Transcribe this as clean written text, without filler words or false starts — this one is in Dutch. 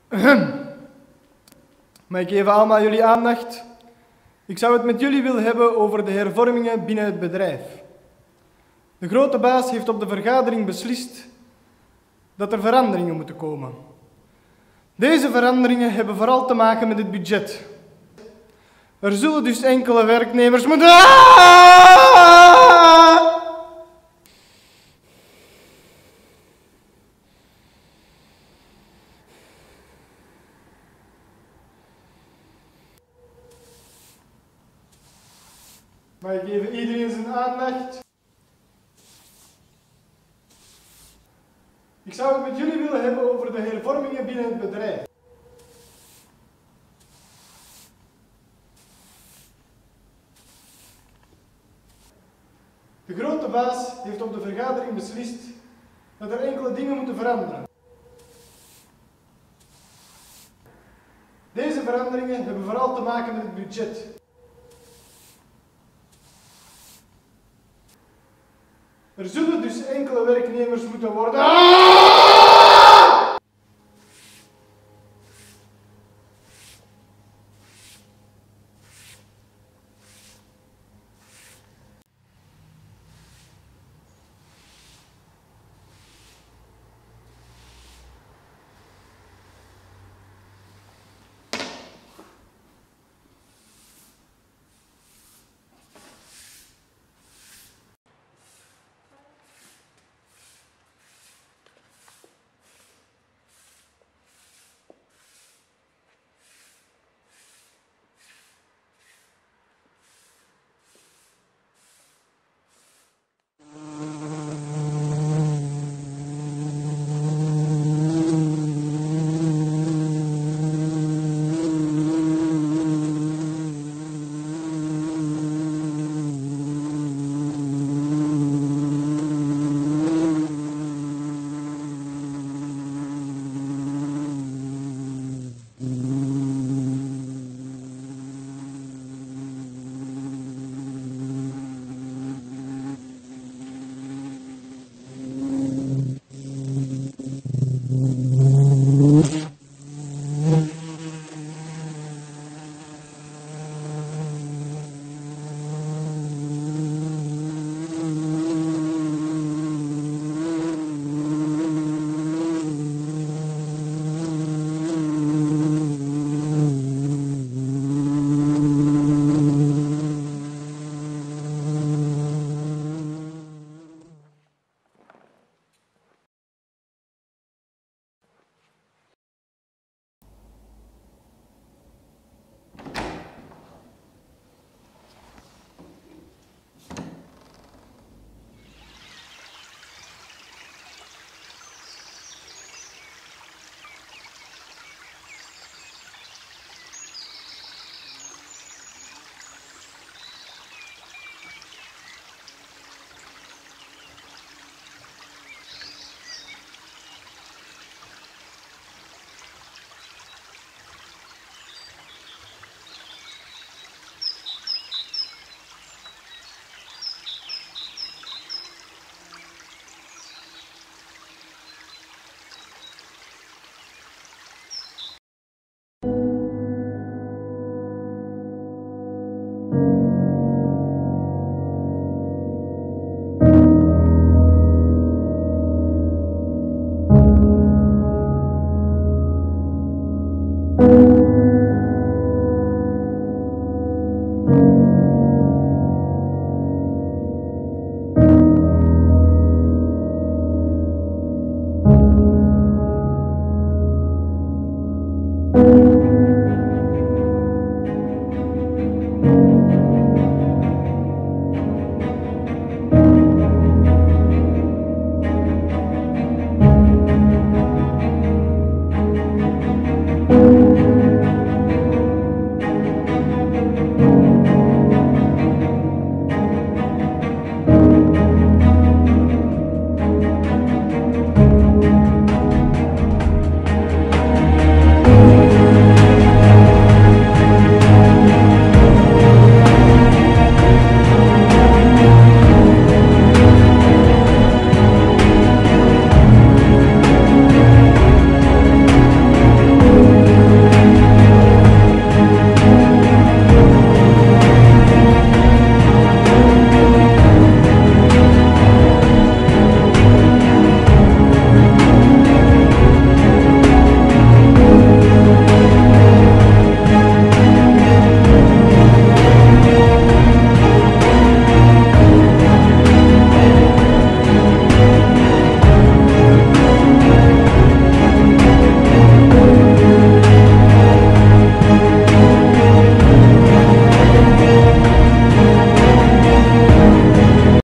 Mag ik even allemaal jullie aandacht? Ik zou het met jullie willen hebben over de hervormingen binnen het bedrijf. De grote baas heeft op de vergadering beslist dat er veranderingen moeten komen. Deze veranderingen hebben vooral te maken met het budget. Er zullen dus enkele werknemers moeten... Mag ik even iedereen zijn aandacht? Ik zou het met jullie willen hebben over de hervormingen binnen het bedrijf. De grote baas heeft op de vergadering beslist dat er enkele dingen moeten veranderen. Deze veranderingen hebben vooral te maken met het budget. Er zullen dus enkele werknemers moeten worden...